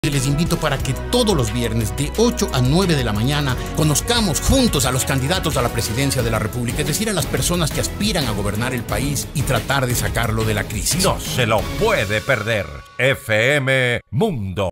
Les invito para que todos los viernes de 8 a 9 de la mañana conozcamos juntos a los candidatos a la presidencia de la República, es decir, a las personas que aspiran a gobernar el país y tratar de sacarlo de la crisis. No se lo puede perder. FM Mundo.